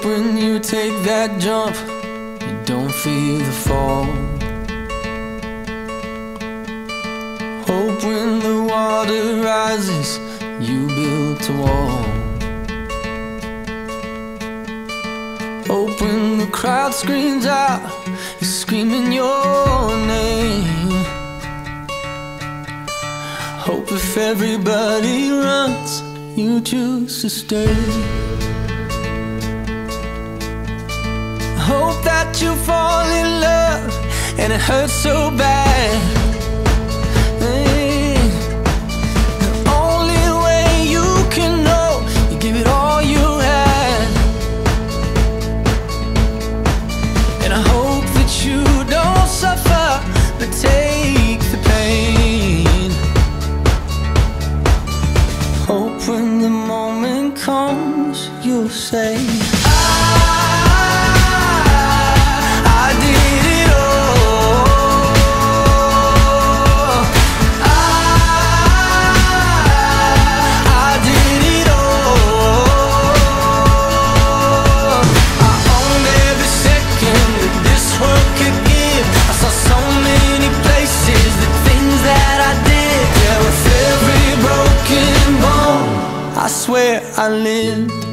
when you take that jump, you don't feel the fall. Hope when the water rises, you built a wall. Hope when the crowd screams out, you're screaming your name. Hope if everybody runs, you choose to stay. Hope that you fall in love and it hurts so bad. The only way you can know, you give it all you had. And I hope that you don't suffer, but take the pain. Hope when the moment comes, you'll say, I did it all. I did it all. I owned every second that this world could give. I saw so many places, the things that I did. Yeah, with every broken bone, I swear I lived.